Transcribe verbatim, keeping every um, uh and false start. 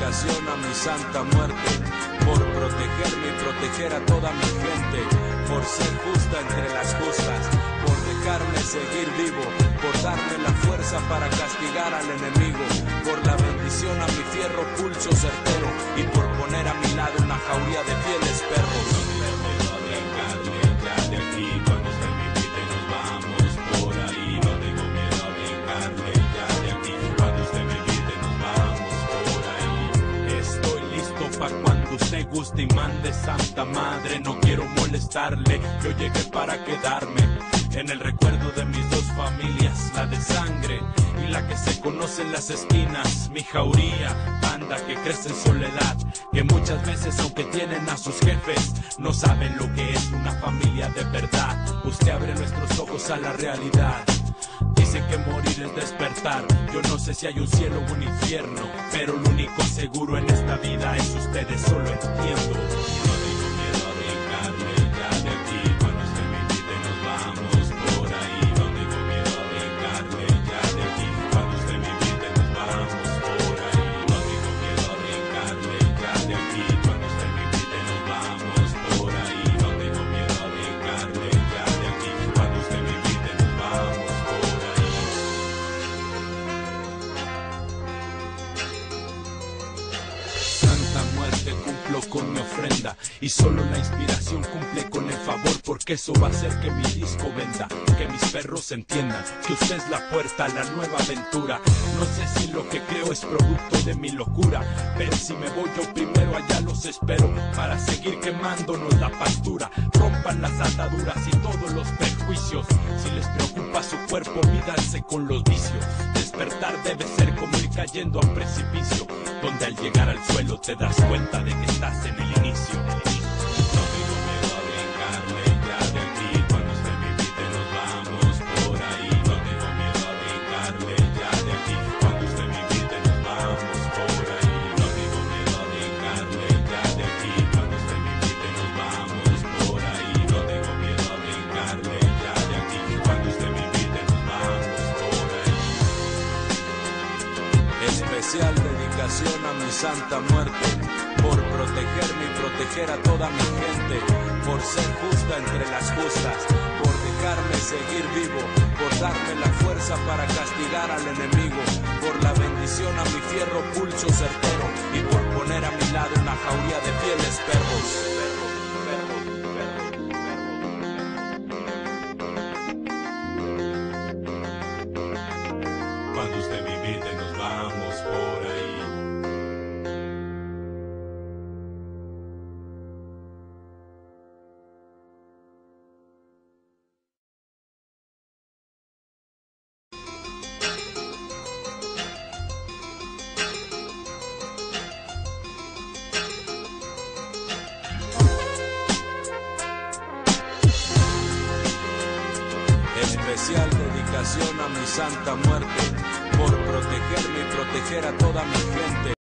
dedicación a mi santa muerte, por protegerme y proteger a toda mi gente, por ser justa entre las justas, por dejarme seguir vivo, por darme la fuerza para castigar al enemigo, por la bendición a mi fierro pulso certero y por poner a mi lado una jauría de fieles perros. Usted guste y mande, Santa Madre, no quiero molestarle, yo llegué para quedarme en el recuerdo de mis dos familias, la de sangre y la que se conoce en las esquinas, mi jauría, banda que crece en soledad, que muchas veces aunque tienen a sus jefes, no saben lo que es una familia de verdad. Usted abre nuestros ojos a la realidad. Dicen que morir es despertar, yo no sé si hay un cielo o un infierno, pero lo único seguro en esta vida es ustedes, solo entiendo. No tengo miedo a brincarme ya de aquí, cuando usted me invite nos vamos por ahí. No tengo miedo a brincarme ya de aquí, cuando usted me invite nos vamos por ahí. No tengo miedo a brincarme ya de aquí, cuando usted me invite nos vamos por ahí. No tengo miedo a brincarme ya de aquí, cuando usted me invite nos vamos. Cumplo con mi ofrenda y solo la inspiración cumple con el favor, porque eso va a hacer que mi disco venda, que mis perros entiendan que usted es la puerta a la nueva aventura. No sé si lo que creo es producto de mi locura, pero si me voy yo primero allá los espero para seguir quemándonos la pastura. Rompan las ataduras y todos los prejuicios, si les preocupa su cuerpo mídanse con los vicios. Despertar debe ser como ir cayendo a un precipicio, donde al llegar al suelo te das cuenta de que estás en el inicio. No tengo miedo a brincarme ya de aquí, cuando usted me invite nos vamos por ahí. No tengo miedo a brincarme ya de aquí, cuando usted me invite nos vamos por ahí. No tengo miedo a brincarme ya de aquí, cuando usted me invite nos vamos por ahí. No tengo miedo a brincarme ya de aquí, cuando usted me invite nos vamos por ahí. Especial dedicación a mi santa muerte, por protegerme y proteger a toda mi gente, por ser justa entre las justas, por dejarme seguir vivo, por darme la fuerza para castigar al enemigo, por la bendición a mi fierro pulso certero y por poner a mi lado una jauría de fieles perros. Cuando usted me invite nos vamos por ahí. Especial dedicación a mi santa muerte, por protegerme y proteger a toda mi gente.